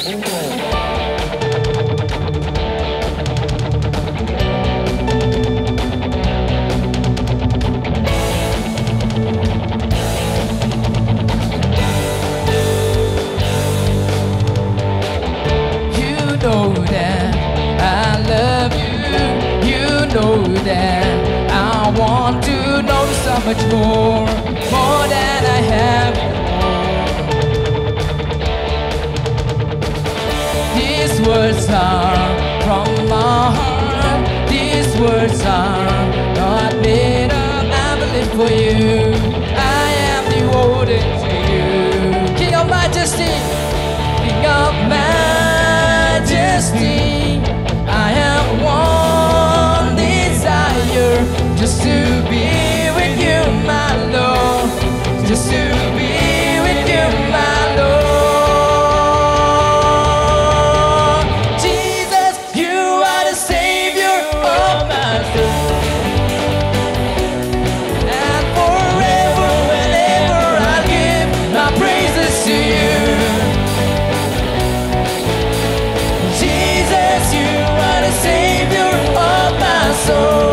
That I want to know so much more than I have before. These words are from my heart. These words are not made up. I believe for you. I am devoted to you. King of Majesty, King of Majesty, I have one desire, just to be with you, my Lord, just to be with you, my Lord. Jesus, you are the Savior of my soul, and forever and ever I give my praises to you. Jesus, you are the Savior of my soul,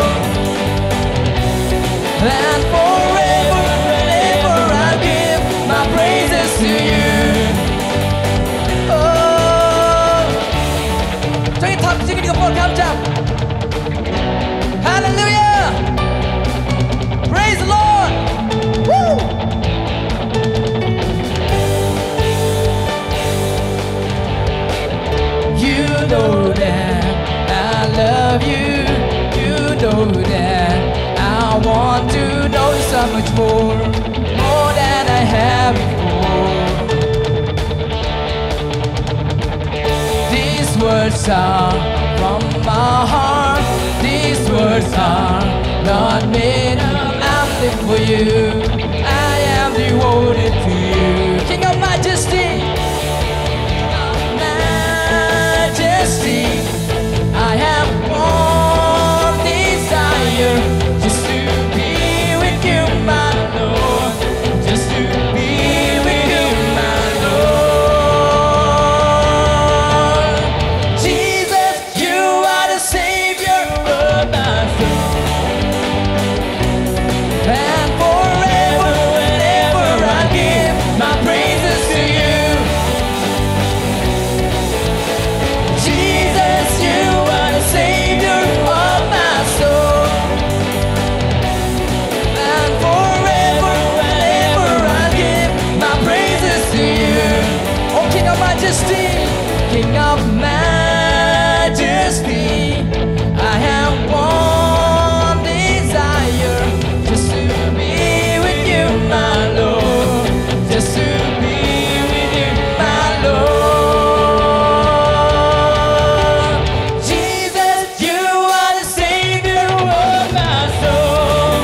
and forever and ever I give my praises to you. Oh, 저희 탑 지금 볼 감자. Hallelujah! Praise the Lord! Woo! You know that I love you. You know that I want to know so much more than I have before. These words are from my heart. These words are not made up. I'm living for you. I am devoted to you. King of Majesty, King of Majesty, I have one desire, just to be with you, my Lord, just to be with you, my Lord. Jesus, you are the Savior of my soul, and forever and ever I give my praises to you. Jesus, you are the Savior of my soul, and forever and ever I give my praises to you. Oh, King of Majesty, King of Majesty, I have one desire, just to be with you, my Lord, just to be with you, my Lord. Jesus, you are the Savior of my soul,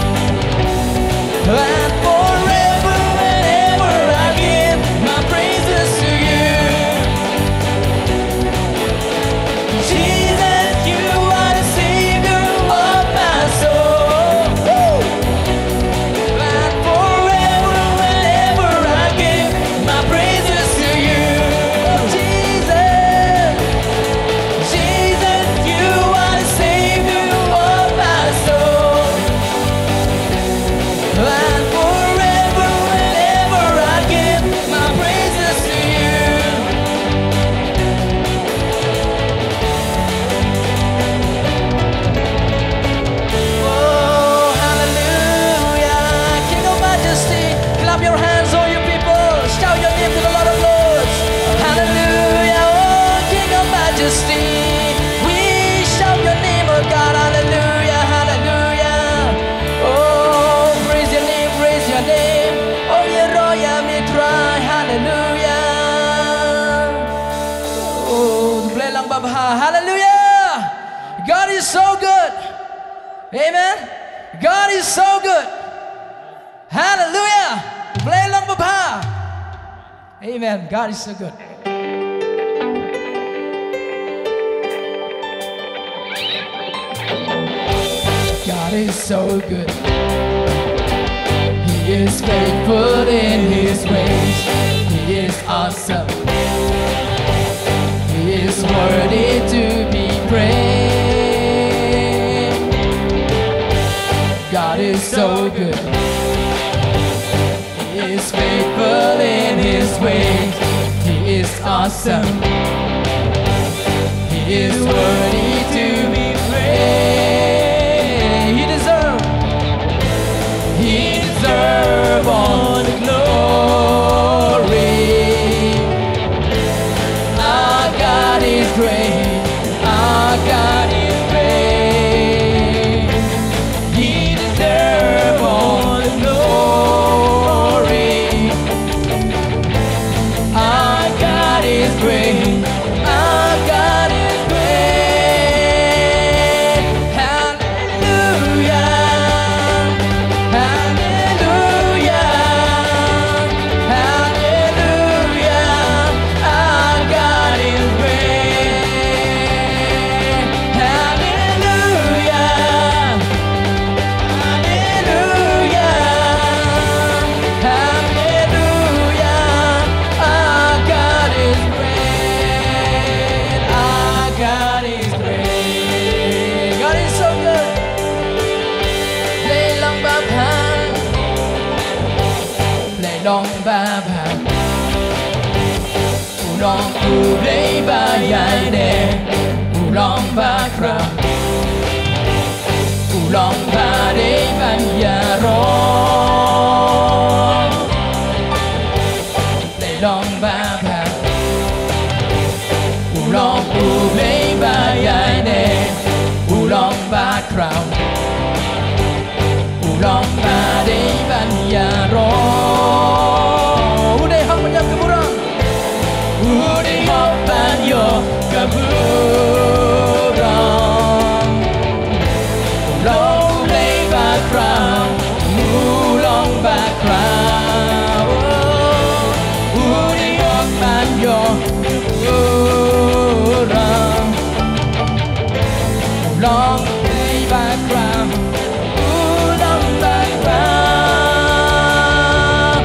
and forever and ever I give my praises to you. Jesus, you are the Savior of my soul, and forever and ever I give my praises to you. Jesus, Jesus, you are the Savior of my soul, and forever and ever I give my praises to you. Oh, hallelujah. King of Majesty, clap your hands, all you people. Shout your name to the Lord of Lords. Hallelujah. Oh, King of Majesty, we shout your name, oh God. Hallelujah, hallelujah. Oh, praise your name, praise your name. Oh, Yeroya Mitrai, hallelujah. Oh, play lang babha. Hallelujah. God is so good. Amen. God is so good. Hallelujah. Play lang babha. Amen. God is so good. God is so good. He is faithful in His ways. He is awesome. good. He is faithful in His ways. He is awesome. He is worthy to be praised. He deserves all the glory. Our God is great. Our God is great. He deserves all the glory. Our God is great. Our God is great. Hallelujah. Hallelujah. Hallelujah. Our God is great. Hallelujah. Hallelujah. Hallelujah. Our God is great. Our God is great. God is so good. Play long ba pan. Play long ba pan. Long ku play ba yai de. Long ba kram. Long ba de ban ya ro. Play long ba pan. Long ku play ba yai de. Long ba kram. Long ba de ban ya ro. Uday hak banyak keburang. Uday hak banyak keburang. Long play ba kram. Long ba kram. Uday hak banyak keburang. Long play ba kram. Long ba kram.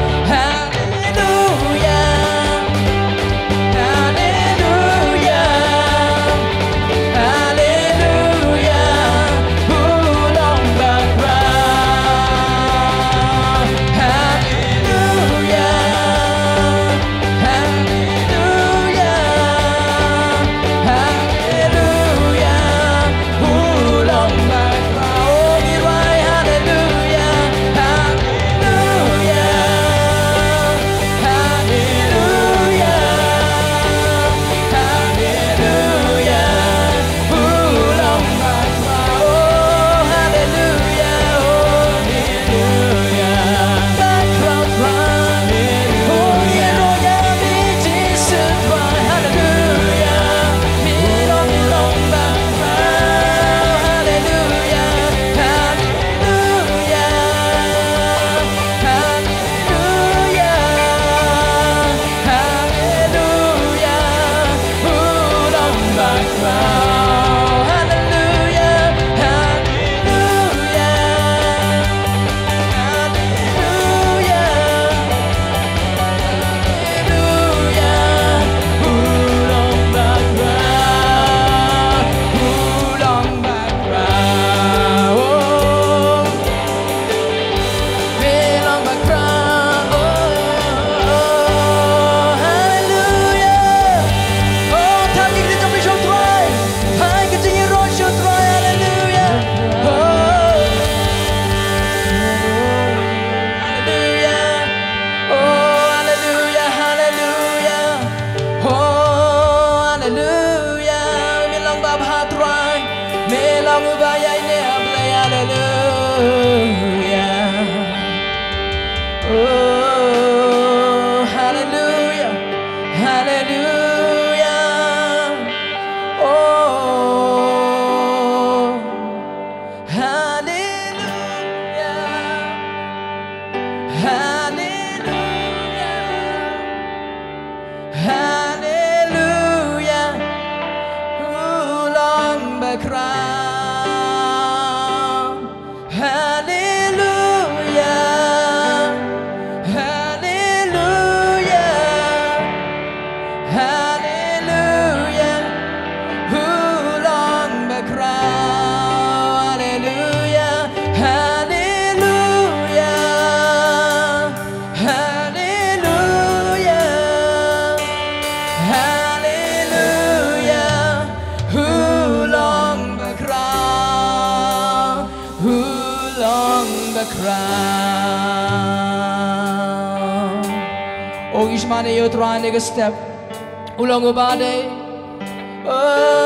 Oh, each man you try and take a step. Ulong ubade. Oh,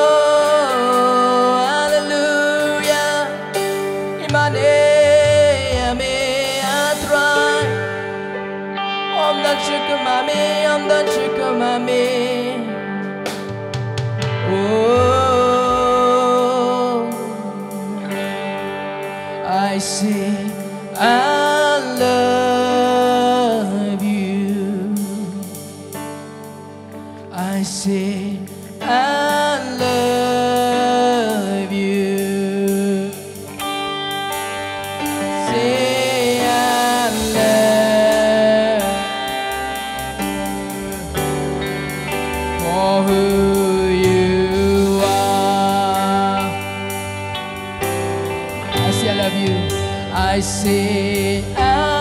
hallelujah. Imane me I try. I'm the chicken mommy. I'm the chicken mommy. Oh, I say I love you. I say I love you. Say I love for who you are. I say I love you. I say I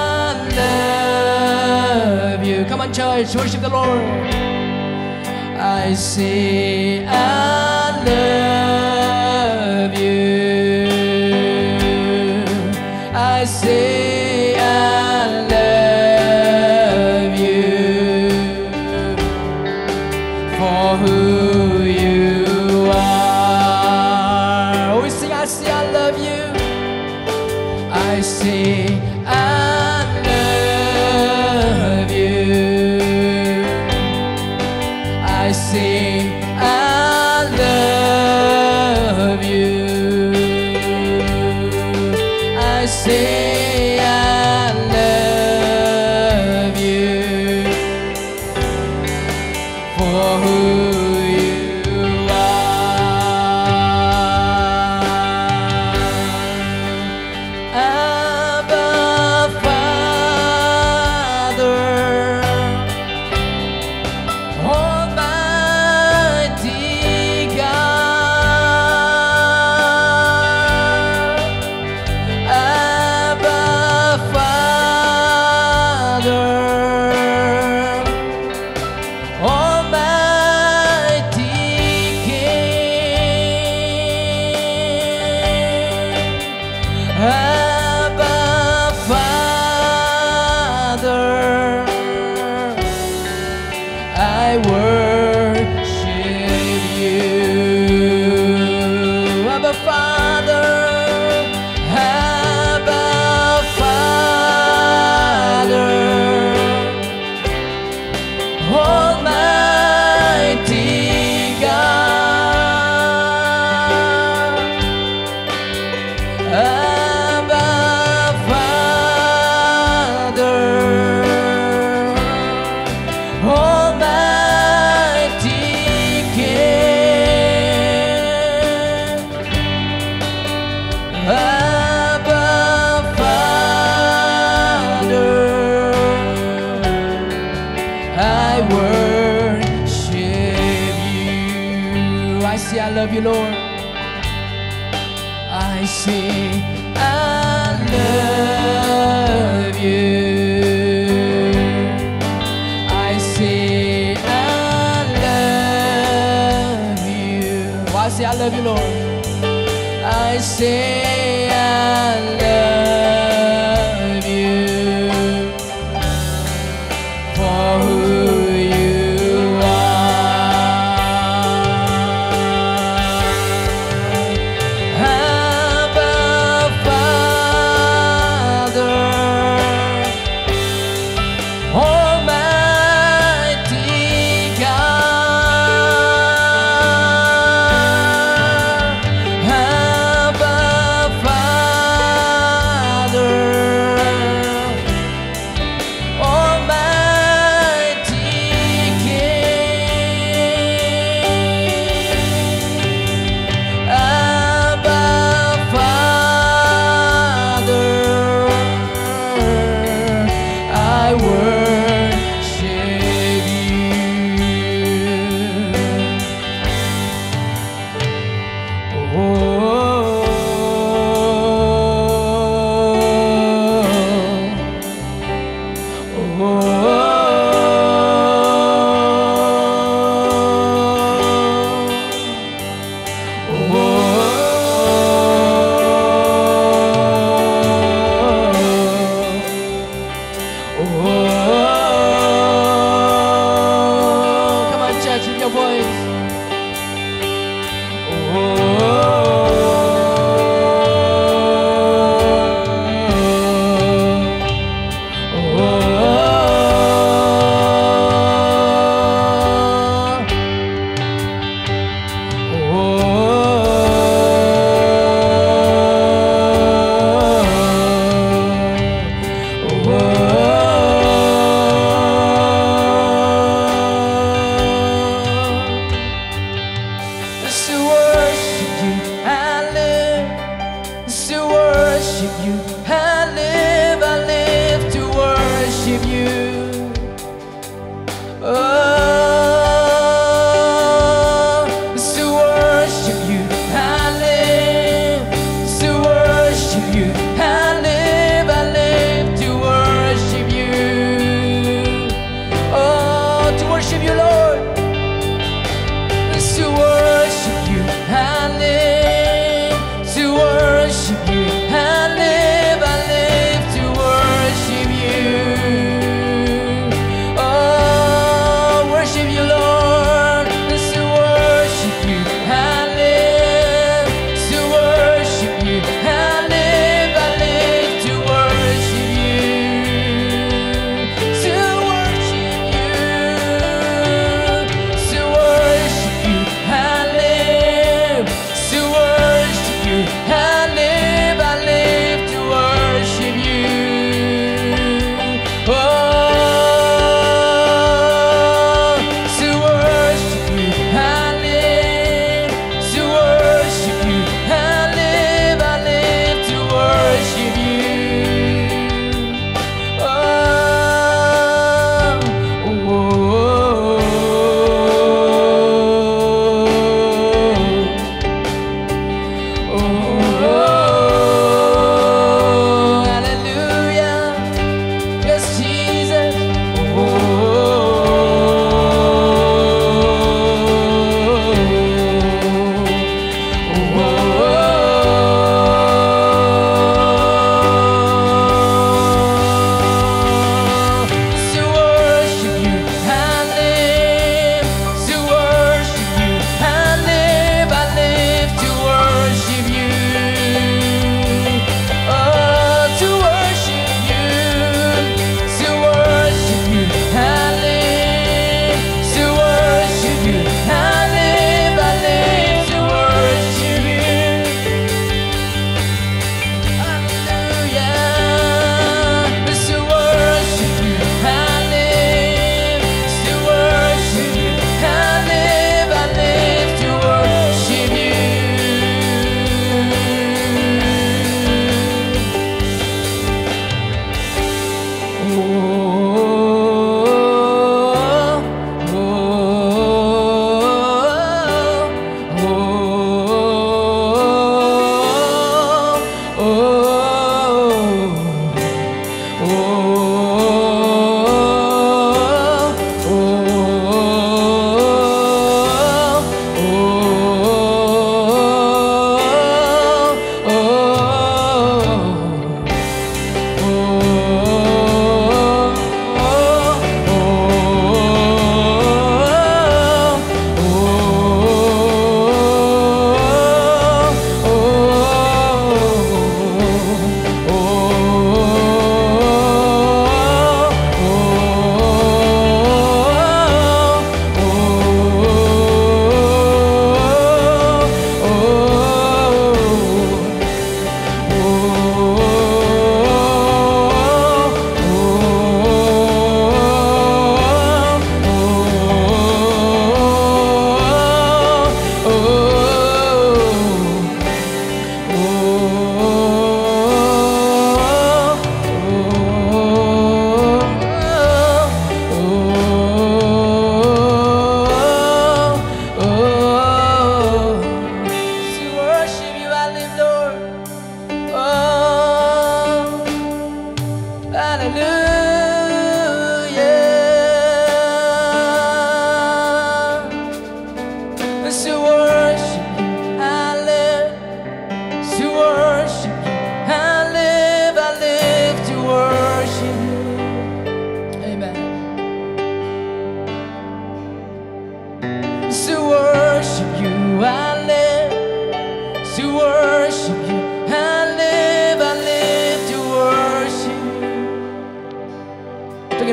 love you. Come on, church, worship the Lord. I say I love you. I say I love you for who you are. Oh, we sing, I say I love you. I say I love you. I say I love you. I say I love you for who you are. Abba Father, Almighty God. Abba Father, Almighty King. Abba Father, I worship you. Abba Father, Abba Father, Almighty God. Abba Father, Almighty King. Abba Father, I worship you. I say I love you, Lord. I say I love you. I say I love you. Oh, I say I love you, Lord. I say I love you for who you are. Abba Father, Almighty God. Abba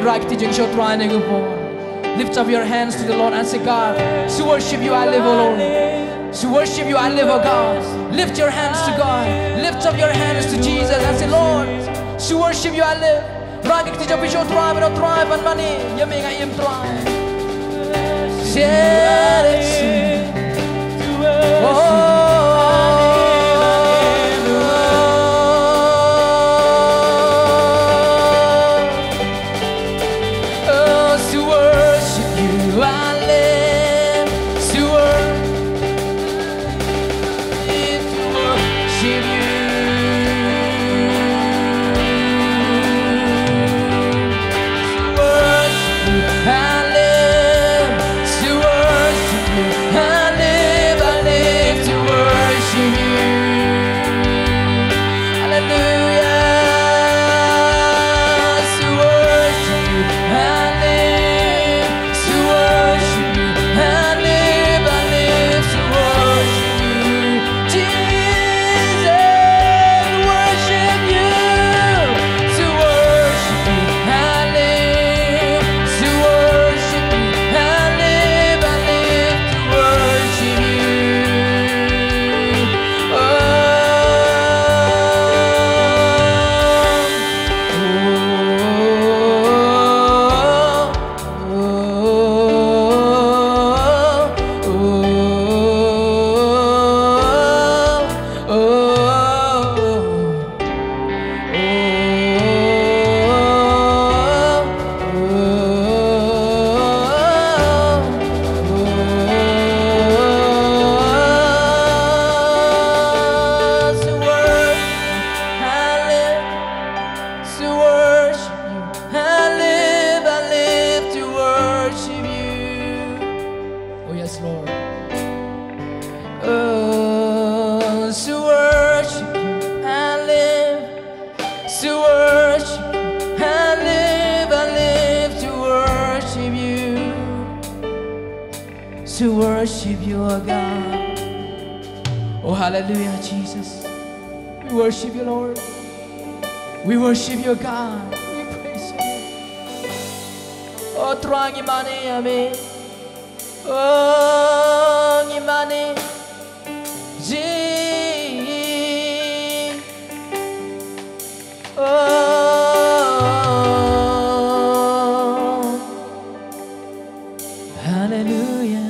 right to jing shot trying to go. Lift up your hands to the Lord and say, God, to worship you I live, O Lord. To worship you I live, O God. Lift your hands to God. Lift up your hands to Jesus and say, Lord, to worship you I live. Right to jump shot trying and thrive and money. You make I am thrive. To worship you, O God. Oh, hallelujah, Jesus. We worship you, Lord. We worship you, God. We praise you. Oh, terang imani, amin. Oh, imani. Oh, hallelujah.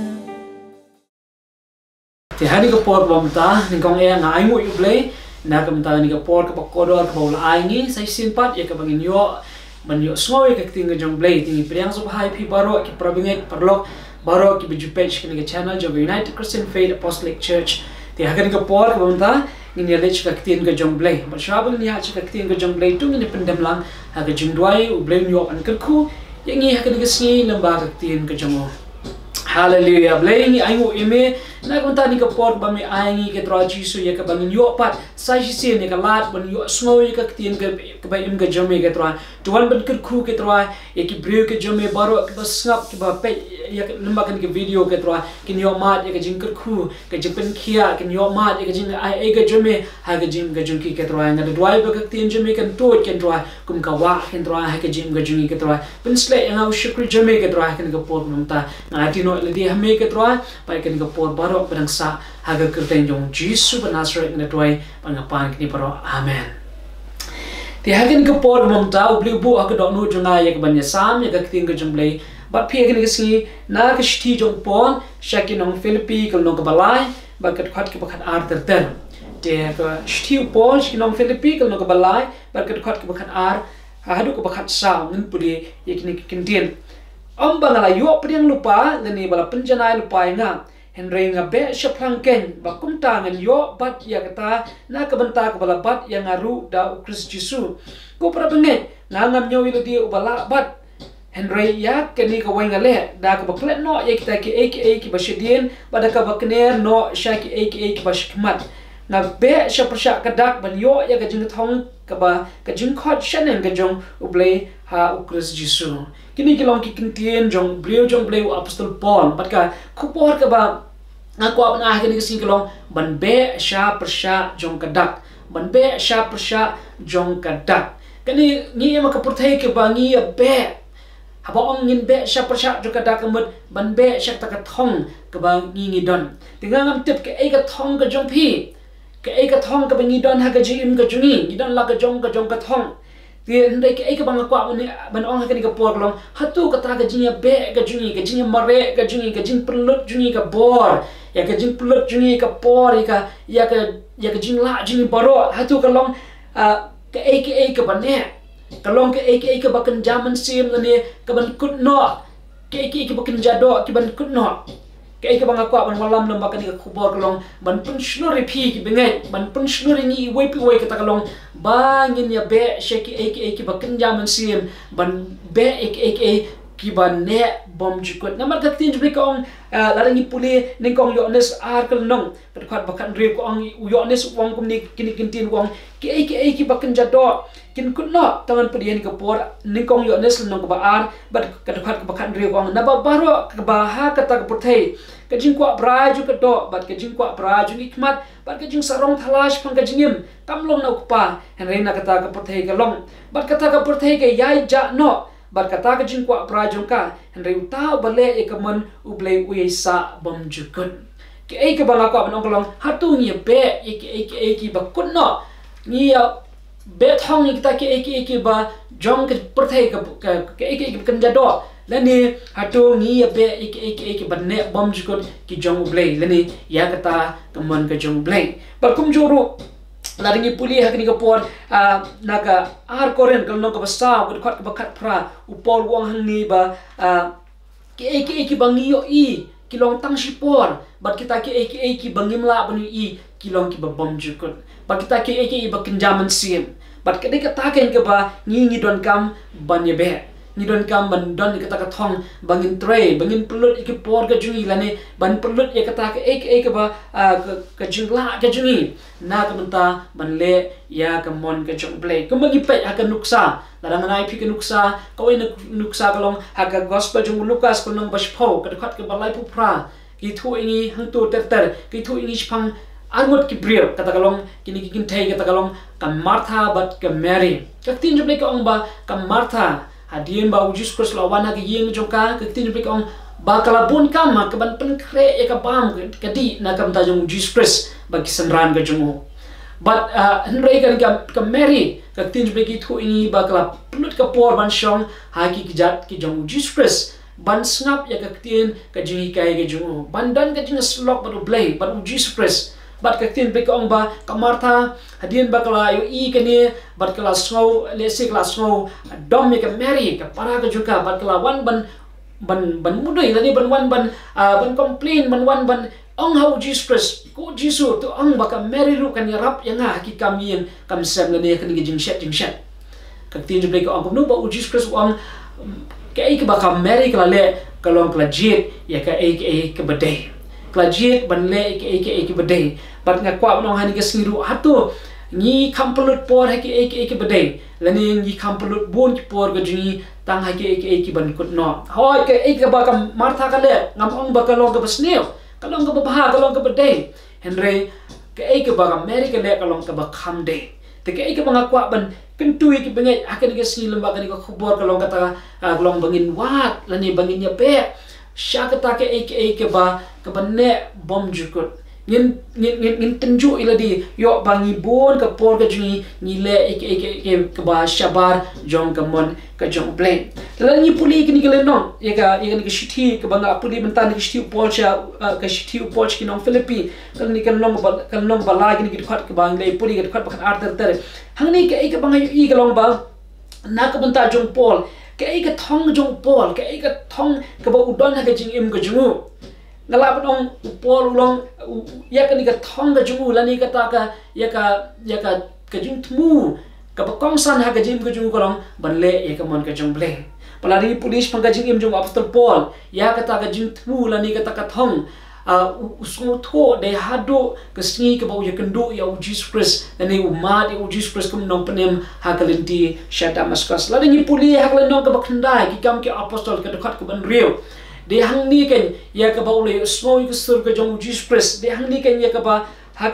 Thì hai cái port bom ta nên con em ngài ngồi play na cái ta cái port cái kodor cái bầu ai nghĩ sai xin pat ya cái bangin yo man yo soi cái ting cái jong play ting priang sub hai pi baro cái probinget parlok baro cái biju page cái channel jo United Christian Faith Apostolic Church thì hai cái port cái bom ta ini lech cái ting cái jong play but shabel ni ha cái ting cái jong play tung ini pendam lang ha cái jong duai u play yo an cái khu yang ni hai cái sni lamba cái ting cái jong hallelujah playing ayu ime na kunta ni ka pot ba mi aingi ke tra jisu ye ka bangin yo pat sai si ni ka lat ban yo snoi ka tin ka ba im ka jome ke tra tuan ban kir khu ke tra ye ki breu ke jome baro ka snap ke ba pe ye lamba kan ke video ke tra kin yo mat ye ka jing kir khu ka jing pen khia kin yo mat ye ka jing ai ka jome ha ka jing ka jung ki ke tra nga dwai ba ka tin jome kan to ken tra kum ka wa ken tra ha ka jing ka jung ke tra pen sle nga shukri jome ke tra kan ka pot num ta nga ti no le di ha me ke tra pa kan ka pot baro pedang sa haga kerten jong Jisu Nazareth na tuai pangapan kini paro amen. Ti hagen ke por momta ubli bu ak do no jonga yak banya sam yak ting ke jomblei bat phi hagen ke si na ke shti jong pon shakin nong Philippi kal no ke balai ba kat khat ke bakhat ar ter ter te ke shti pon shakin nong Philippi kal no ke balai ba kat khat ke bakhat ar hadu ke bakhat sa ngun pudi yak ni ke kindien om bangala yo priang lupa ngani bala penjanai lupa nga Henry nga be syaplang ken bakum tangan yo bat ya kata na kabenta kabala bat yang ngaru da Kris Jisu ko pra benget ngangam nyo ilo dia ubala bat Henry ya keni ka wai ngale da ka baklet no ya kita ki ki basidien pada ka bakner no syaki ki bashkmat na be syaprsha kadak ban yo ya ka jing thong ka ba ka jing khot shanen ka jong uble ha Kris Jisu kini kilong kikintien jong bleu apostol Paul pat ka kupor ka ba aku apa nak kini kesini kilong ban be sya persya jong kadak ban be sya persya jong kadak kini ni ema ka pertai ke ba ngi be haba ong ngin be sya persya jo ka da ka mut ban be sya ta ka thong ka ba ngi don tinga ngam tip ke ai ka thong ka jong phi ke ai ka thong ka ba ngi don ha ka ji im ka jungi ngi don la ka jong ka thong ti ndai ke ai ka bang kwa ban ong ha ka ni ka por long hatu ka ta ka jinya be ka jungi mare ka jungi ka jing pelut jungi ka bor ya ka jing pelut jungi ka por ya ka jing la jungi baro hatu ka long ke ai ka ban ne kalong ke ai ka bakan jaman sim lani ka ban kut no ke ai ka bakan jado ki ban kut no ke ai ka bang akwa ban walam lam bakan ka khubor kalong ban pun shlori phi ki bengai ban pun shlori ni wei pi wei ka ta kalong bangin ya be sheki ai ka bakan jaman sim ban be ai ki ban ne bom jukut namar ka tin jbri kong larangi puli ning kong yones ar kal nong pat bakan re ko ong yones wong kum ni kini kintin wong ki ai ki bakan jado kin kunno tangan pedian ke por ningkong yo nes nong ba ar bat ka khat ka bakan ri wang na ba baro ka ba ha ka ta ka puthei ka jing kwa bra ju ka do bat ka jing kwa bra ju ikmat bat ka jing sarong thalash phang ka jingim kamlong na ukpa hen reina ka ta ka puthei ka long bat ka ta ka puthei ke yai ja no bat ka ta ka jing kwa bra ju ka hen rei ta bale e ka man ublei ui sa bom ju kun ke ai ka banga kwa banong long hatu ngi be e ki ba kunno ngi be thong ni kita ke ba jong ke perthai ke kan jado lani hatu ngi be ke banne bom jukot ki jong blai lani ya kata teman ke jong blai balkum juru laringi puli hakni ke por naga ar koren kal no ka basa ko khat ka bakat pra upol wong hang ni ba ke bangi yo I kilong tang sipor bat kita ke bangim la bani I kilong ki bom jukot bat kita ke ba kenjaman sim bat kade ka ta ken ke ba ngi don kam ban ye be ngi don kam ban don ka ta ka thong bangin tray bangin pulut ke por ka jungi lane ban pulut ye ka ta ka ke ba ka jingla ka jungi na ka menta ban le ya ka mon ka jong play ko magi pe ha ka nuksa larang nai phi ka nuksa ko ina nuksa ka long ha ka gospel jung Lucas ko nong bas pho ka khat ka balai pu pra ki thu ingi hang tu ter ki thu ingi phang angot ki brio kata kalong kini kin thai kata kalong ka Martha bat ka Mary ka tin jble ka ong ba ka Martha hadien ba Jesus Christ lawana ki yeng jongka ka tin jble ka ong ba kala bun kam ka ban pen kre e ka bam ka di na kam ta jong Jesus Christ ba ki sanran ka jong but henry ka Mary ka tin jble ki thu ini ba kala plut ka por ban shong ha ki jat ki jong Jesus Christ ban snap ya ka tin ka jingi kai ka jong ban dan ka jing slok ba blay ba Jesus Christ bat ka tin be ka ong ba ka Martha hadien ba kala yo I kani bat kala snow le se kala snow dom me ka Mary ka para ka juga bat kala wan ban mudai lani ban complain ban ong how Jesus Christ ko Jesus to ong ba ka Mary ru kan yarap yang ha ki kamien kam sem lani kan gi jing shat ka tin be ka ong no ba Jesus Christ ong ka ai ka ba ka Mary kala le kalong kala jit ya ka ai ka badai klajit ban le ke badai bat nga kwa nong hani ke sliru hatu ni kampelut por haki ke badai lani ni kampelut bon ki por ga jini tang haki ke ban kut no hoi ke ba ka Martha ka le ngam ong ba ka long ka basneo kalong ka ba kalong ka badai henry ke ba ka Mary ka le kalong ka ba kham de te ke ba kwa ban kentui ki bengai akan ke sli lemba ka ni ka khubor kalong kata kalong bangin wat lani bangin ya pe syakata ke ba ka banne bom jukut ngin tenju ila di yo bangi bon ka por ka jungi ni le ke ba shabar jong ka mon ka jong play la ni puli ki ni le non ye ka ni shithi ka banga puli mentan ni shithi polcha ka shithi polch ki non Philippi ka ni kan long ba la ki ni khat ka bang le puli ka khat ba ar ter hang ni ka banga I ka long ba na ka banta jong Paul ka thong jong Paul ka thong ka ba udon ha ka jing im ka jungu ngala ong Paul long ya ka ni ka thong ka jungu la ni ka ta ka ya ka jing thmu ka ba kong san ha ka jing ka jungu ka long ban le ya ka mon ka jong ble palari police pang ka jing im jong Apostle Paul ya ka ta ka jing thmu la ni ka ta ka thong usung tho de hado kesni ke bau ya kendo ya Jesus Christ ane umat ya Jesus Christ kum nong penem hakalenti syata maskas la ni puli haklan nong ke bakndai ki kam ke apostol ke dekat ke ban rio de hang ni kan ya ke bau le smoi ke sur ke jong Jesus Christ de hang ni kan ya ke ba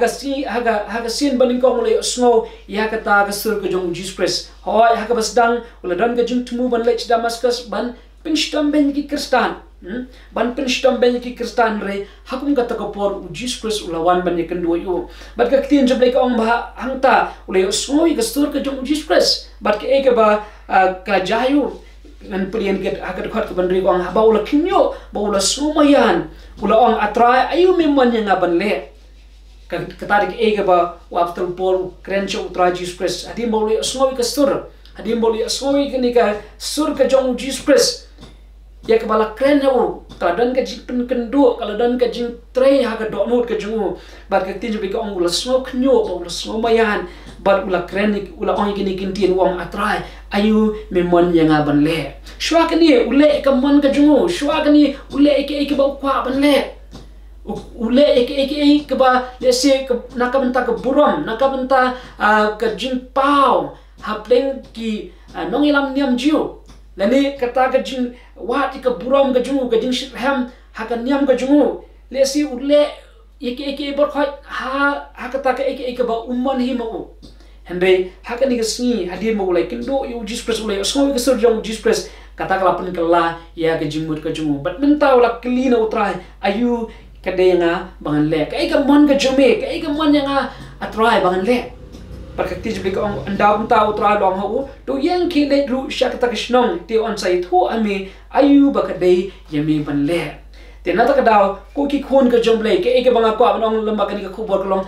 hagasin baning kong le smoi ya ke ta ke sur ke jong Jesus Christ hoi hakabas dang ula don ke jing tumu ban le Damascus ban pinstam ben ki Kristan ban pinstam ben ki Kristan re hakum ka takapor Jesus Christ ulawan ban yakan do yo bat ka tin joblay ka ong ba hangta ulay sngoi ka stur ka jong Jesus Christ bat ka eka ba ka jayu ngan pilihan get agar khat ka bandri ko ang ba ula kinyo ba ula sumayan ula ong atrai ayu memon yang ngaban le katarik ega ba waptul pol krencho utra Jesus Christ adi moli sngoi ka stur adi moli sngoi kini ka sur ka jong Jesus Christ ya kebala keren ya tadan ka jing kendu kalau dan ka jing tray ha ka donut ka jungu bat ka tin jobi ka ong ula sngok nyo ba ula sumayan bat ula keren ula ong gini gintin wong atrai ayu memon yang aban le shwa kani ule ka mon ka jungu shwa kani ule eke ba kwa ban le ule eke ke ba lese nakabenta ka buram nakabenta ka jing pau hapleng ki nong ilam niam jiu lani kata ka jing wat ka buram ka jungu ka jing shitham ha ka niam ka jungu lesi ule eke bor khoi ha kata ka eke ba umman hi mo hende hakani ka singi hadir mo ulai kindo yu Jesus Christ ulai so ka sur jong Jesus Christ kata ka lapan kala ya ka jingmut ka jungu bat menta ula klina utrai ayu kadaya bangan le ka ika mon ka jume ka ika mon yang atrai bangan le perkati jibli ka andam ta utrai long ho to yang ki le ru shakta krishnong te on sai thu ami ayu ba kadai yami ban le te na ta ka daw ko ki khon ka jomble ka ika banga ko abong lamba ka ni ka khubor ka long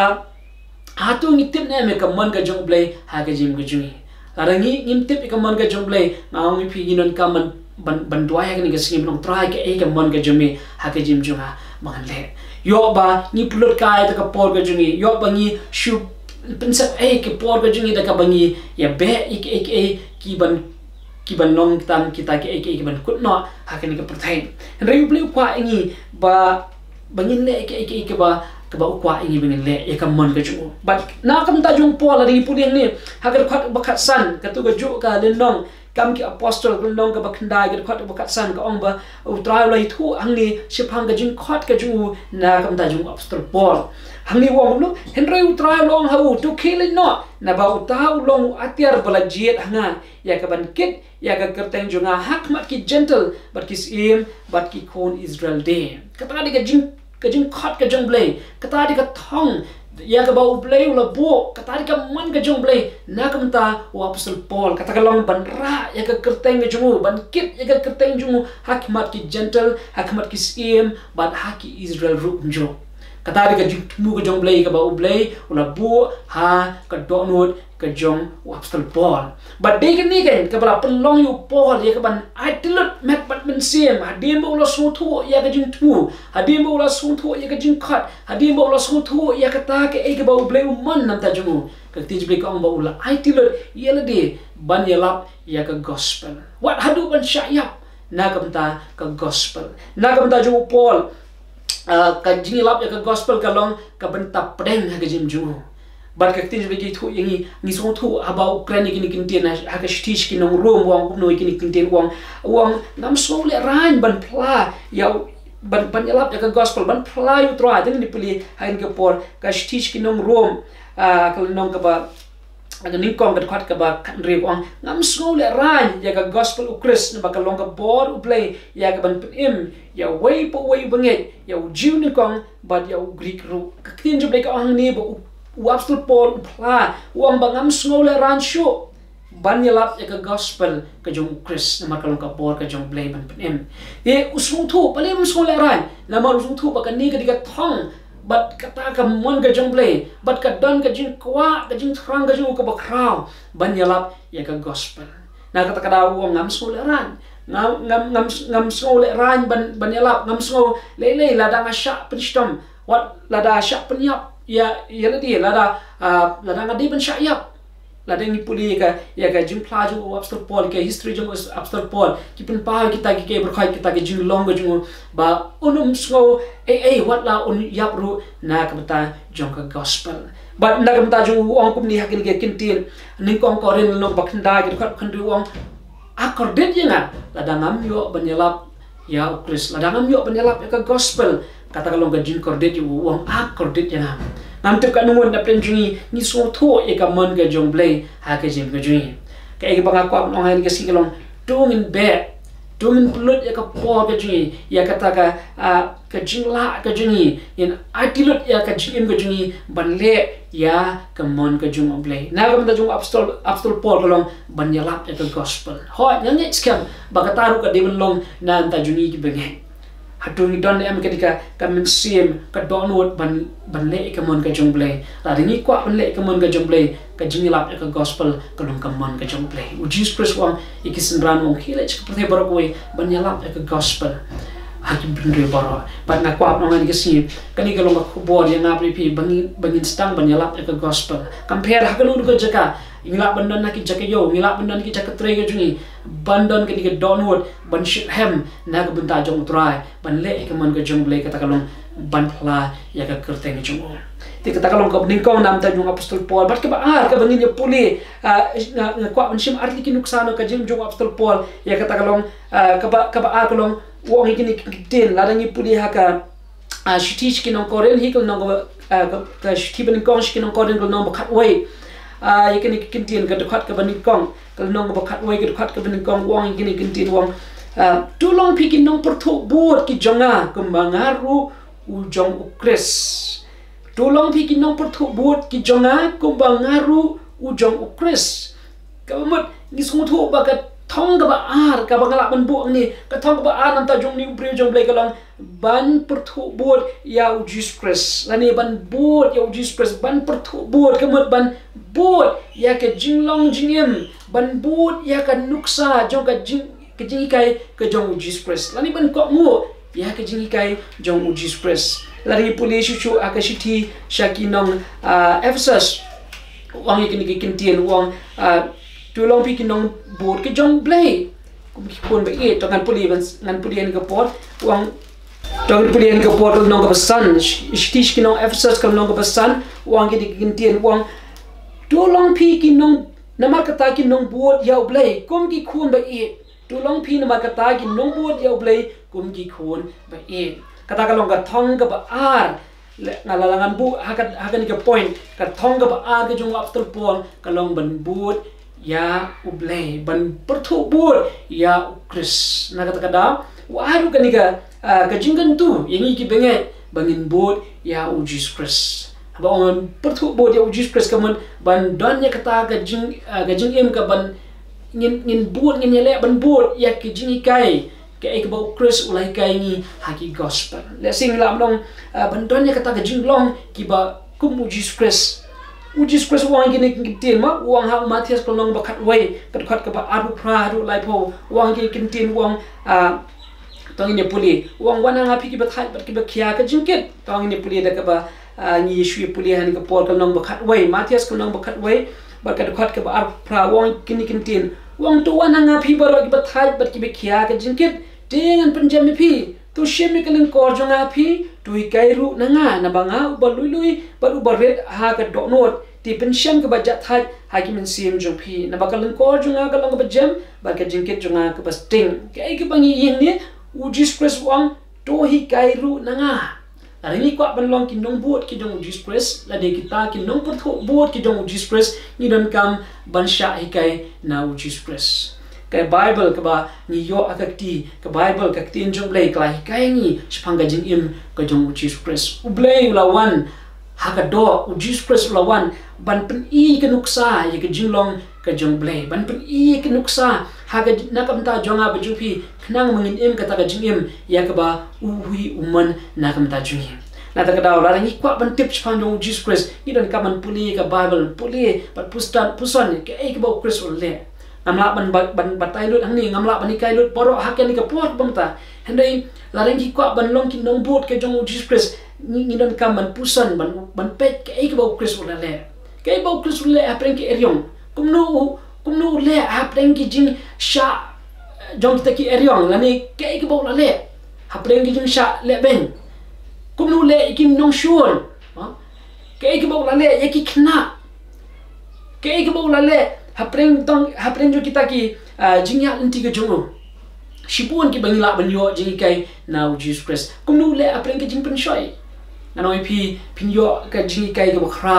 hatu ngitip na me ka mon ka jomble ha ka jim ka jumi larangi ngintip ka mon ka jomble ngaong mi piginon ka man ban dua ya ni ka sing long try ka ika mon ka jumi ha ka jim junga mangan le yo ba ni pulut kai ta ka por ka jungi yo ba ni shu pensap ke por ka jungi ta ka bangi ya be ki ban nong tan kita ke ban kut no ha ka ni ka pertain re yu ble kwa ingi ba bangin le ke ba kwa ingi bangin le ya ka mon ka jungu ba na kam ta jung por la ri puliang ni ha ka khat ba khat san ka tu ka ju ka le nong kam ki apostol kun long ka bakndai ka khat ba khat san ka ong ba utrai lai thu angni siphang ka jing khat ka jungu na kam ta jung apostol Paul hangni wong lu henry utrai long ha u tu khilin no na ba utau long atiar bala jiet hanga ya ka ban kit ya ka kerteng junga hak mat ki gentle bat ki sim bat ki khon Israel de kata di ka jing khat ka jung blay kata di ka thong ya ka ba ublay ula bo kata di ka man ka jung blay na kam ta apostol Paul kata ka long ban ra ya ka kerteng ka jungu ban kit ya ka kerteng jungu hak mat ki gentle hak mat ki sim bat hak ki Israel ru jo kata di ka mu ka jong blay ka ba ublay ula bo ha ka donut ka jong apostol Paul but de kan ni kan ka bala pelong yu Paul ya ka ban atilut met bat men sim hadim ba ula sutu ya ka jing tu hadim ba ula sutu ya ka jing khat hadim ba ula sutu ya ka ta ka ka ba ublay man nam ta jungu ka tij blay ka ong ba ula atilut ya la de ban ya lap ya ka gospel what hadu ban syayap na ka ta ka gospel na ka ta jungu Paul ka jingilap ya ka gospel ka long ka benta pedeng ha ka jim jungu bar ka tin bagi thu yangi ni so thu about ukraine kini kintin ha ka stitch ki nong room wang no kini kintin wang nam so le ran ban pla ya ban yalap ya ka gospel ban pla yu tra den ni pili hain ka por ka stitch ki nong room ka nong ka ba aga ning kong ka khat ka ba kanri wang nam so le ran ya ka gospel u Chris na ba ka long ka bor u play ya ka ban im ya way banget ya jiu ni kong but ya Greek ru ka tin ju ka ang ni ba apostol Paul pla wang bangam snole ran show ban yalap ya ka gospel ka jong Chris na makalong ka bor ka jong blay ban em e usung thu palim snole ran na mar usung thu ba ka ni ka diga thong but kata ka mon ka jong blay but ka don ka jing kwa ka jing thrang ka jong ka ba kraw ban yalap ya ka gospel na kata ka daw ngam snole ran ngam snole ran ban yalap ngam snole lele la da sha penstom what la da sha penyap ya ladi lada ngadi ban syayap lada ni puli ka ya ka jing pla ju apostol Paul ka history jung apostol Paul ki pen pa kita ki ke berkhai kita ki jing long jung ba unum so what la un yap ru na ka bata jong ka gospel ba na ka bata jung ong kum ni hakil ke kintin ning kong korin no baknda ki khat khandu ong akordit yenga lada ngam yo banyalap ya Chris lada ngam yo banyalap ya ka gospel kata kalau ka jing kordit yu wang kordit ya nam tu ka nungun na penjungi ni so tho e ka man ka jong blay ha ka jim ka jing ka e banga ko no ha ni ka sigalong tung in be dungin pelut ya ka po ka jingi ya kata ka jingla ka jingi in atilut ya ka jingim ka jingi banle ya ka mon ka jung oblay na ka mata jung apostol Paul kalong banyalap ya ka gospel ho nyange skam bagataru ka devon long na anta jungi ki bengen hadung don em ketika ka mensim ka download banle ka mon ka jung blay la ringi kwa banle ka mon ka jung blay ka jingilap ya ka gospel kalong ka mon ka jung blay Jesus Christ wang ikisenran wong kile ka puthe barokwe banyalap ya ka gospel hakim bindre baro pat na kwa nongan kesi kani kalong ka kubor yang ngapri pi bangin stang banyalap ya ka gospel compare hakalu ka jaka ingilap bandan na ki jaka yo ingilap bandan ki jaka tre ka jungi bandan ka diga downward ban shit hem na ka benta jong try ban le ka man ka jong blay kata kalong ban pla ya ka kerteng jong ti kata kalong ka ningkong nam ta jong apostol Paul bat ka ba ka bangin ya puli na kwa banshim arli ki nuksano ka jong apostol Paul ya kata kalong ka ba kalong wong ikini tin ladangi puli haka shitish kinong koren hikal nong ka shitiban kong kinong koren kal nong bakat way ikini kintin ka dekat ka baning kong kal nong bakat way ka dekat ka baning kong wong ikini kintin wong tulong pikin nong pertu buat ki jonga kumbangaru ujong ukris tulong pikin nong pertu buat ki jonga kumbangaru ujong ukris kamut ngismutu bakat thong ka ba ka bangala ban bu ni ka thong ka ba nam ta jong ni upri jong blay kalong ban perthu buat ya Jesus Christ lani ban buat ya Jesus Christ ban perthu buat kamut ban buat ya ka jinglong jingim ban buat ya ka nuksa jong ka jing kai ka jong Jesus Christ lani ban ko mu ya ka jing kai jong Jesus Christ lari puli chuchu akashiti shakinong Ephesus wang ikini kintian wang tulong pikin nong board ke jong blay kum ki pon ba e to ngan puli an ka pot wang to puli an ka pot nong ka san shtish ki nong Ephesus ka nong ka san wang ki kintian wang tulong pikin nong namar kata ki nong board ya blay kum ki khun ba e tulong pi namar kata ki nong board ya blay kum ki khun ba e kata ka long ka thong ka ba ngalalangan bu hakan ka point ka thong ka ba ka jong apostol Paul ka long ban board ya ublay ban pertu buat ya ukris na kata kada waru kanika kajingkan tu yang iki benget bangin buat ya Jesus Christ abang pertu buat ya Jesus Christ kaman ban donnya kata kajing em ka ban ngin buat ngin yele ban buat ya kajing ikai ke ek ba ukris ulai kai ni haki gospel le sing lam dong ban donnya kata kajing long ki ba kum Jesus Christ Jesus Christ wang gini kintin ma wang hang Matias kolong bakat way kat ka ba aru pra aru lai po wang gini kintin wang tong ini puli wang wana ngapi ki bathai bat ki ba khia ka jingkit tong ini puli da ka ba ni Yesu puli han ka Paul kolong bakat way Matias kolong bakat way ba ka ka ba aru pra wang gini kintin wang to wana ngapi ba ki bathai bat ki ba khia ka jingkit dengan penjami pi tu shemi kaleng kor jonga pi tu ikairu nanga na banga ubalului baru baret ha ka donot ti pension ka bajat thai ha ki men sim jong pi na bakaleng kor jonga ka long ba jam ba ka jingket jonga ka basting kai ka bangi yin ni Jesus Christ wang to hi kairu nanga la ni kwa ban long ki nong buat ki jong Jesus Christ la de kita ki nong perthu buat ki jong Jesus Christ ni don kam ban sha hi kai na Jesus Christ ke Bible ke ba ni yo akakti ke Bible ka tin jong blay klai kai ni spanga jing im ka jong Jesus Christ u blay ulawan ha ka do u Jesus Christ ulawan ban pen i ke nuksa ye ke jinglong ka jong blay ban pen i ke nuksa ha ka nakam ta jonga ba jupi knang mangin im ka ta ka jing im ya ka ba u hui uman nakam ta jing im na ta ka daw la ni kwa ban tip spang jong Jesus Christ ni don ka man puli ka Bible puli pat pusan ke ai ka ba Christ ule ngamla ban batai lut hang ni ngamla ban ikai lut poro haken ni ka pot bangta hendai lareng ki kwa ban long ki nong bot ke jong Jesus Christ ni don kam ban pusan ban pet ke ai ka ba Christ ule ke ba Christ ule apreng ki eryong kumno le apreng ki jing sha jong ta ki eryong lani ke ai ka ba ule apreng ki jing sha le ben kumno le ki nong shul ke ai ka ba ule ye ki khna ke ai ka ba ule hapreng jo kita ki jingya inti ke jongo shipun ki bangila banyo jingi kai now Jesus Christ kumnu le hapreng ke jing pen shoi nanoi pi pinyo ka jingi kai ke bakrao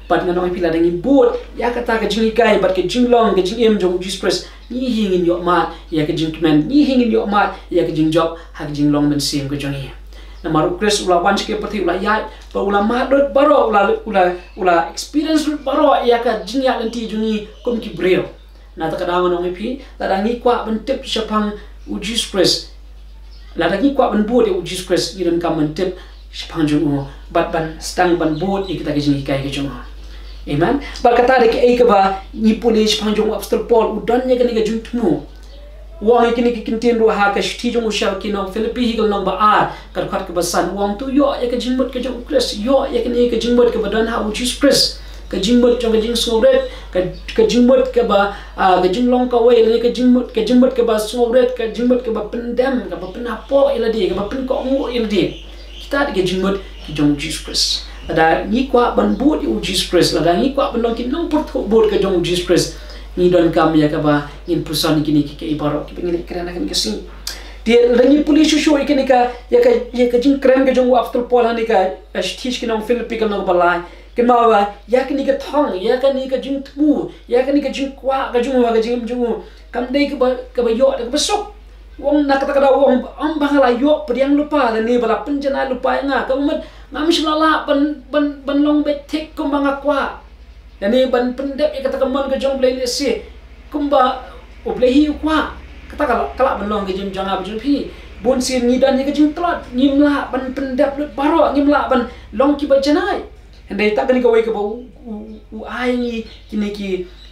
bat nganong pila dangi boot ya kata ka jing kai bat ke jing long ke jing em jong Jesus Christ ni hingin yo mat ya ke jing command ni hingin yo mat ya ke jing job ha ke jing long men sim ke jong hi na maru Christ ula banch ke pati ula ya ba ula mat dot baro ula experience dot baro ya ka jing ya nanti jungi kom ki breo na ta kadang nong pi la dangi kwa ben tip shapang u Jesus Christ la dangi kwa ben boot u Jesus Christ ni dan kam ben tip shapang jong bat ban stang ban boot ikita ke jing kai ke jong amen berkata dek ai ke ba ni police panjong apostol Paul udan nya ke jung tnu wang ikini ke kintin ro ha ka shti jong usha ki no Filipi higel no ba ar kar khat ke basan wang tu yo ya ke jingmot ke jong Christ yo ya ke ni ke jingmot ke badan ha Jesus Christ ke jingmot jong ke jing sngret ke jingmot ke ba ke jing long ka we ni ke jingmot ke ba sngret ke jingmot ke ba pendem ke ba penapo ila di ke ba pen ko mu ila di kita ke jingmot ke jong Jesus Christ ada ni kwa ban boot u Jesus Christ ada ni kwa ban long kin nong port boot ke jong Jesus Christ ni don kam ya ka ba in person kini ke ibarok ke pengin kerana kan ke sing dia rangi polis show ikini ka ya ka jing kren ke jong after Paul hani ka teach ke nong Filipi ke nong balai ke ma ba ya kini ke thong ya kini ke jing tu ya kini ke jing kwa ke jong wa ke jing kam dei ke ba yo ke besok wong nak kata wong am bangala yo pediang lupa dan ni bala penjana lupa nga kamu ngamis lala ban long betik kumbang akwa dan ni ban pendep ya kata kaman ke jong blai si kumba oblehi kwa kata kala ban long ke jong janga bujun pi bon sin ni dan ni ke jong tlat ngimla ban pendep lut baro ngimla ban long ki bajanai andai tak ni ka wei ke bau u ai ni kini ki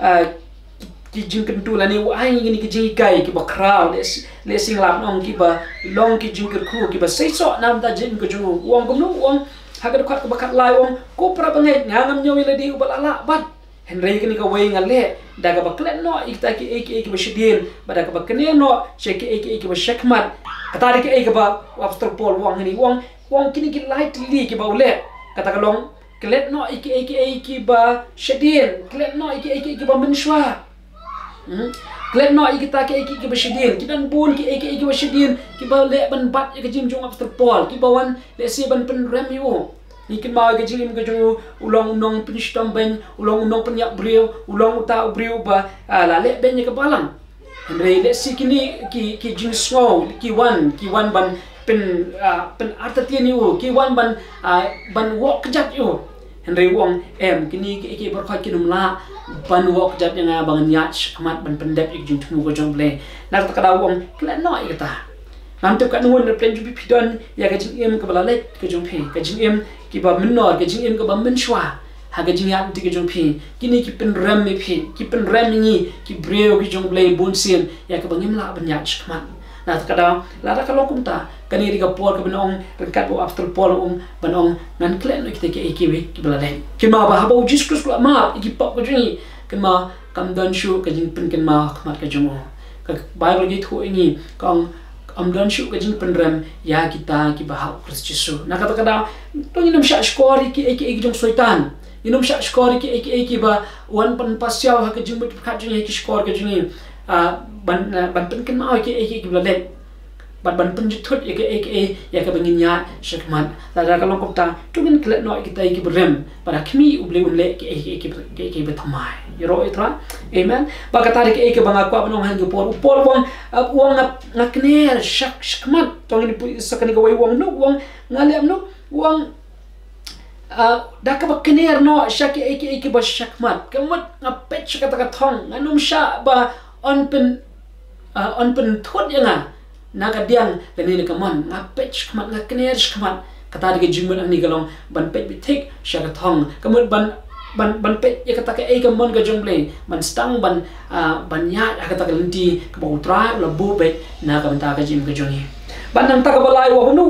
ki jing kentu la ni ai ni ki jing kai ki ba crowd le sing lap nong ki ba long ki jing ku ki ba sei so nam ta jing ko jung wong kum nu wong ha ka khat ba khat lai wong ko pra ba ngai ngam nyawi le di ba la bat henry ki ni ka wei ngale da ka ba klet no ikta ki ki ba shidin ba da ka ba kene no che ki ba shakmat kata ki ka ba apostol Paul wong ni wong ki ni ki light li ki ba ule kata ka long klet no ki ba shidin klet no ki ba menshwa klen no ikita ke basidin kidan bun ke basidin ki ba le ban bat ke jim jong after Paul ki bawan le si ban pen rem yo ikin ma ke jim ke jong ulong nong pinistam ben ulong nong penyak breu ulong uta breu ba la le ben ke balang andre le si kini ki jing snow ki wan ban pen artatian yo ki wan ban walk kejap yo andre wong kini ke berkhat kinum la ban wok jap yang abang nyach kamat ban pendep ik jung tumu ko jong ble nak ta kada wong klen no ikata nam tu kan won plan jubi pidon ya ka jing em ka bala let ka jong phi ka jing em ki ba min no ka jing em ka ba min shwa ha ka jing ya ti ka jong phi kini ki pen ram me phi ki pen ram ni ki breo ki jong ble bon sin ya ka bangim la ban nyach kamat na ta kada la ta ka lokum ta kani ri ka Paul ka benong kat bo after Paul benong nan klen no kita ke ki bala let ki ma ba ha ba Jesus Christ la ma ki pop ko jing kema kam dan shu ka jing pen kema khamat ka jong ka Bible gi thu ini kang am dan shu ka jing pen ram ya kita ki ba Christ Jesus na kata kada to ni nam sha skori ki jong soitan ni nam sha skori ki ba wan pan pasyaw ha ka jing khat jing ki skor ka jing ban pen kema ki bla let ban pen jutut ya ka bangin ya shakmat la da ka long kopta tugin klet no kita ki brem para khmi uble unle ki bethamai yoro itra amen ba ka tarik ke banga kwa banong han ge por wong ngakne shakmat tongin pu sakani ka wai wong no wong ngalem no wong da ka bakner no shaki ki ba shakmat kamut ngapet kata ka thong nganum sha ba on pen thot yana naga diang leni ne kaman ngapet kamat ngakner kamat kata de jingmen ani galong ban pet bitik sha ka thong kamut ban pet ya kata ka kamon ga jongle ban stang ban ya kata ka lenti ka bautra la bu bet na ka banta ka jim ka jongi ban nang ta ka balai wa nu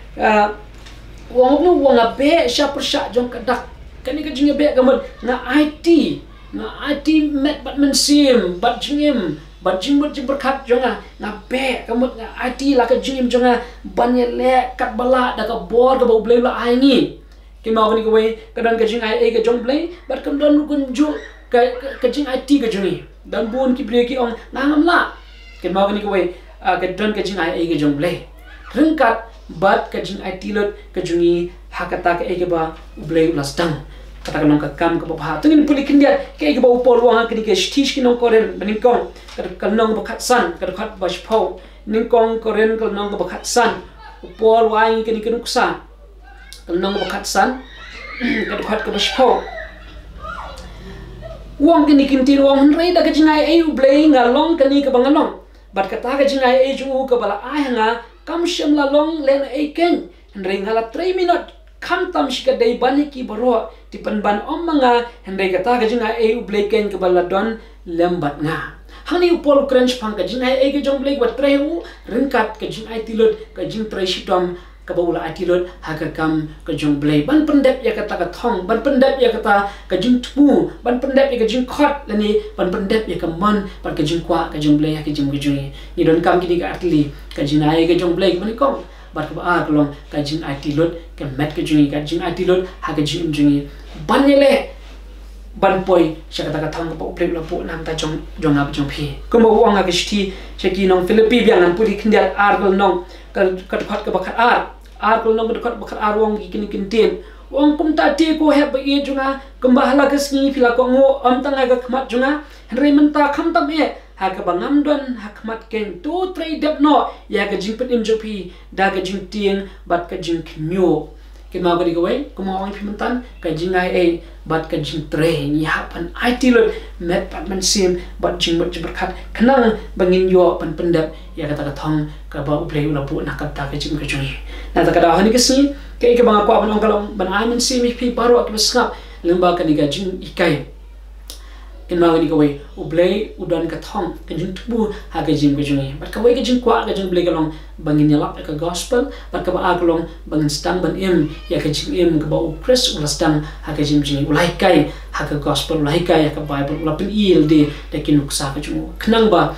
wong abe sha per sha jong ka dak kani ka jinga be kamut na IT met bat men sim bat jingim bat jing berkat jonga na be kamut na IT la ka jingim jonga banye le kat bala da ka bor ka bau blai la ai ni ki ma ni ko we kadang ka jing ai ka jong blai bat kam don kun ju ka jing IT ka jongi dan bun ki bre ki ong nangam la ki ma ni ko we ka don ka jing ai ka jong blai rengkat bat ka jing IT lot ka jongi hakata ka ba blai la stang kata kalong ka kam ka bha tungin puli kindia ke ba upol wa kini ke stish kinong koren baning kong kata kalong ba khatsan kata khat ba shpau ning kong koren kalong ba khatsan upol wa kini kinuksa kalong ba khatsan kata khat ka ba shpau wong kini kintin wong hrei da ka jingai ai ublei ngalong kini ka bangalong bat kata ka jingai ai ju ka bala ai nga kam shem la long len ai ken hrei ngala 3 minute kam tam shika dei bani ki baro ti ban omanga hendai kata ka jinga e ublei ken ke baladon lembat nga hani upol crunch phang ka jinga e ke jong blei wat treu ringkat ka jinga tilot ka jing trei shitom ka baula atilot ha ka kam ka jong blei ban pendep ya kata ka thong ban pendep ya kata ka jing tu ban pendep ya ka jing khot lani ban pendep ya ka man ban ka jing kwa ka jong blei ha ka jing gujui ni don kam kini ka atli ka jinga e ke jong blei mani kong bat ka ba kalong ka jing atilot ka met ka jungi ka jing atilot ha ka jing jungi banele ban poi shaka ta thang ko plek la po nam ta jong ap jong phi ko mo wang ga shti cheki nong philippi biang an puri khindial ar ko nong ka phat ka bakhat ar ko nong ka bakhat ar wong ki kin kin ten wong pum ta ti ko he ba e junga kamba hala ka sni phila ko ngo am tang ga khmat junga henry man ta kham tam e ha ka bangam don hakmat ken to trade dep no ya ka jing petim jopi da ka jing tieng bat ka jing knyo ke ma ga digawai ko ma ong pimentan ka jing ai e bat ka jing tre ni hapan ai tilot met pat man sim bat jing bat berkat kenang bangin yo pan pendap ya kata ka thong ka ba uplay ula pu nak ta ka jing ka jing na ta ka da hani ke si ke ke bang ko ban ong kalong ban ai man sim pi paro ka skap lemba ka ni ga jing ikai kenal ni kawai ublei udan ka thong ka jing tubu ha ka jing ka jungi bat kawai ka jing kwa ka jing blei kalong bangin yalap ka gospel bat ka ba kalong bangin stang ban im ya ka jing im ka ba upres ula stang ha ka jing jing ulai kai ha ka gospel ulai kai ha ka bible ula pin il de de kinuk sa ka jung knang ba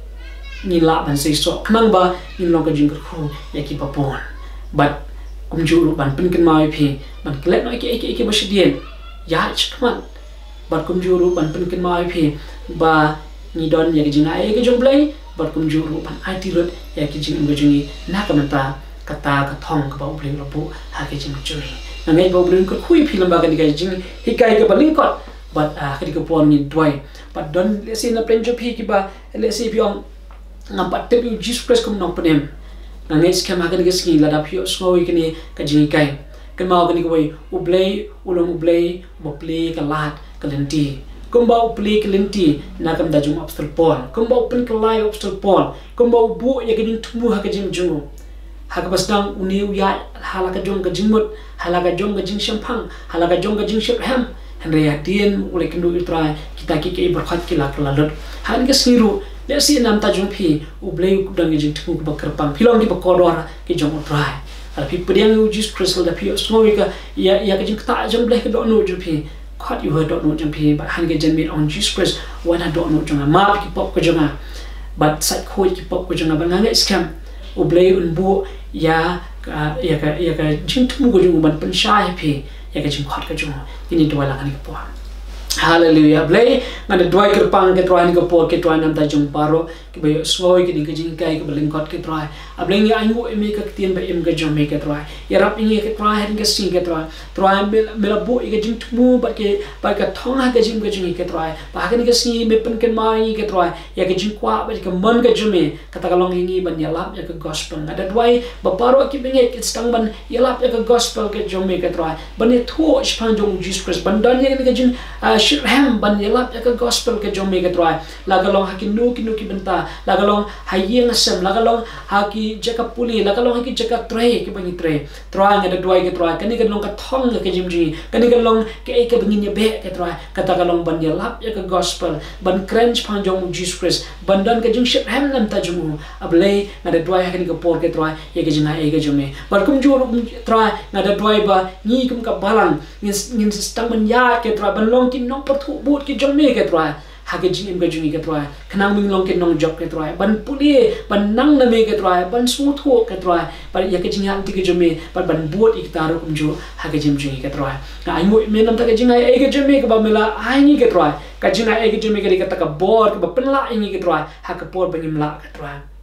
ni la ban sei so knang ba ni long ka jing ka khu ya ki pa pon bat kum ju ban pin kin mai phi ban klet no ke ba shidien ya chkman bat kum juru ban pen ken mai phi ba ni don ya jing ai ke jong blai bat kum juru ban ai ti lot ya ke jing ga jungi na ka mata kata ka thong ka ba blai lo bu ha ke jing juri na ngai ba blai ko khui phi lamba ka ni ga jing hikai ka baling kot bat ka di ka pon ni dwai bat don le si na plen jo phi ki ba le si piong ngam pat te bi Jesus Christ kum nong penem na ngai skam ha ka ni ga ski la da phi so wi ni ka jing kai kan mau ka ni ko ublai ulong ublai bo play ka lat kalenti kumbau play kalenti nakam da jung obstacle pon kumbau pen kalai obstacle pon kumbau bu ya gin tumu ha ka jing jungu ha ka basdang uni ya halaka jong ka jingmut halaka jong ka jing shampang halaka jong ka jing sham henry atien ule kindu itra kita ki berkhat kila kalalot han ka siru le si nam ta jung phi ublei kudang jing tumu ka kerpang philong ki bakodora ki jong utrai ala phi pediang Jesus Christ da phi snowi ka ya ka jing ta jong bleh ka do no ju phi khat you heard don't know jampi but han ge janmit on Jesus Christ what I don't know jonga map ki pop ko jonga but sat khoi ki pop ko jonga ba ngai scam ublei un bu ya ka jing tu ko jonga ban pen sha phi ya ka jing khat ka jonga ini dua la kan ki po hallelujah blei ngada dua kerpang ke troan ke po ke troan nam ta jong paro ke bayo swoi ke ni ke jing kai ke beling kot ke troai ablei ngi aingu eme ka tien ba em ke jong me ke troai ya rap ngi ke troai hen ke sing ke troai troai mela bu ke jing tu ba ke thong ha ke jing ke troai ba ke ni ke sing me pen ken mai ke troai ya ke jing kwa ba ke mon ke jume kata kalong ngi ban ya lap ya ke gospel ngada duai ba paro ke binge ke stang ban ya lap ya ke gospel ke jong me ke troai ban ye tho spang jong Jesus Christ ban dan ye ke jing shirham ban yelap ya ka gospel ke jome ke try lagalong hakinu ki benta lagalong hayeng asem lagalong haki jaka puli lagalong haki jaka tray ke bangi tray ngada duai ke try kani galong ka thong ke jimji kani galong ke bangin ye be ke try kata galong ban yelap ya ka gospel ban crunch panjong Jesus Christ bandan ke jing shirham nam ta jumu ablei ngada duai hakini ke por ke try ye ke jinga ke jome bar kum ju try ngada duai ba ni kum ka balang ngin stang ban ya ke try ban long kin nong pertu buat ki jong me ke try ha ke jing ke jungi ke try kanang ming long kin nong job ke try ban puli ban nang na me ke try ban smooth ho ke try par ya ke jing han ti ke jong me par ban buat ik taru kum ju ha ke jing jungi ke try ai mo me nam ta ke jing ai ke jong me ke ba mela ai ni ke try ka jing ai ke jong me ke ta ka bor ke ba penla ini ke try ha ke por ban imla ke try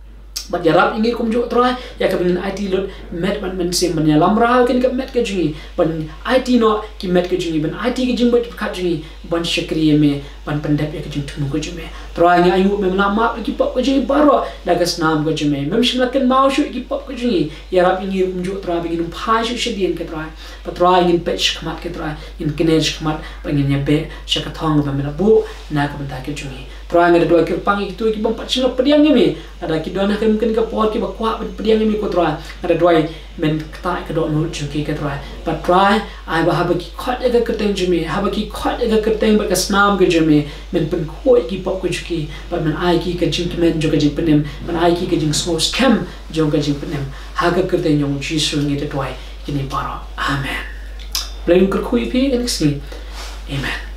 But yarap ingi kum jo try ya ka bin IT lot met ban men sim ban ya lamra ken ka met ka jingi ban IT no ki met ka jingi ban IT ki jing bat ka jingi ban shakri me ban pandap ya ka jing tunu ko jume try ngi ayu mem lama ki pop ka jingi baro da ka snam ka jume mem shimla ken mau shu ki pop ka jingi yarap ingi kum jo try begin pha shu shedien ka try but try ngin pech khamat ka try in kinej khamat bangin ya be shaka thong ba mena bu na ka ban ta ka jingi try ngi do ki pangi tu ki bam pachino pediang ngi ada ki dona kan mungkin ka por ki ba kwa pediang ngi ko try ada doi men kata ka do no chuki ka try but try ai ba haba ki khot ga ka teng jimi haba ki khot ga ka teng ba ka snam ga jimi men pen khoi ki pop ko chuki but men ai ki ka jing men jo ka jing penem men ai ki ka jing so scam jo ka jing penem ha ga ka teng yong chi su ngi de doi ki ni para amen blame ko khui pi and see amen